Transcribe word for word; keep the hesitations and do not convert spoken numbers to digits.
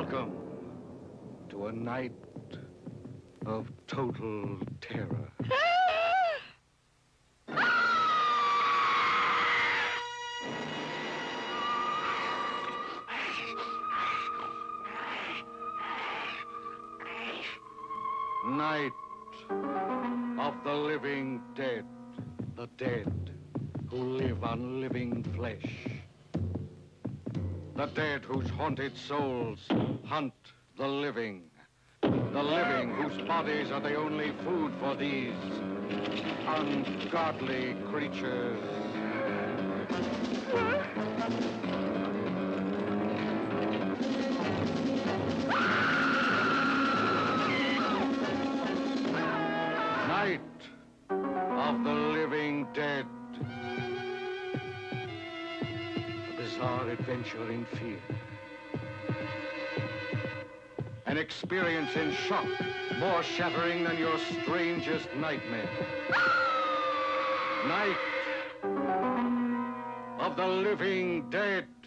Welcome to a night of total terror. Night of the living dead, the dead who live on living flesh. The dead whose haunted souls hunt the living. The living whose bodies are the only food for these ungodly creatures. Night of the living dead. A bizarre adventure in fear. An experience in shock, more shattering than your strangest nightmare. Night of the living dead.